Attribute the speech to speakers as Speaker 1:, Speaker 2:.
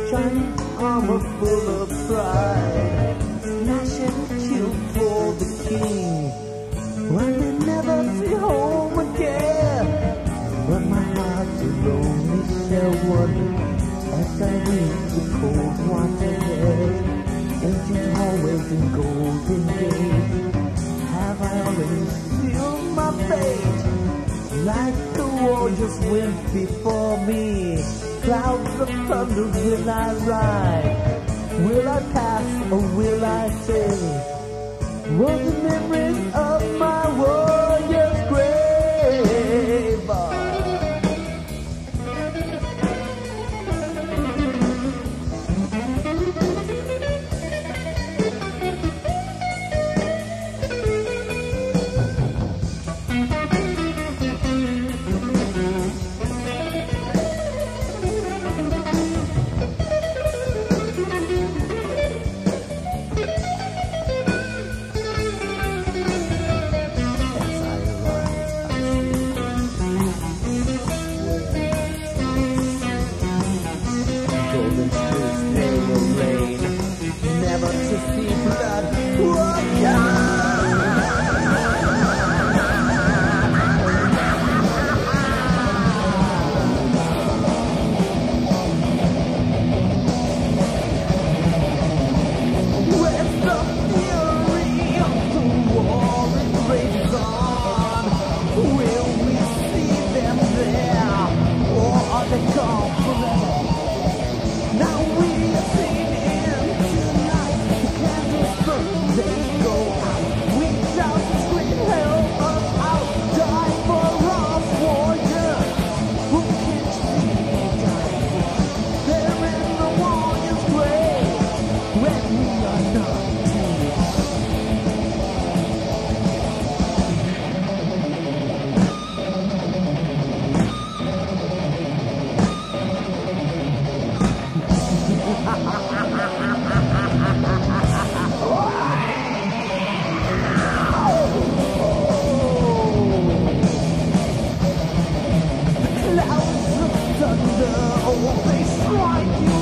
Speaker 1: shining armor full of pride, smash and kill for the king. When they never see home again, but my heart's a lonely shell wonder as I reach the cold water edge. Ancient hallways and golden gates, have I always sealed my fate? Like the war just went before me, clouds of thunder will I ride? Will I pass or will I stay? Will the memories of my warrior's grave? Clouds of thunder, oh, they strike you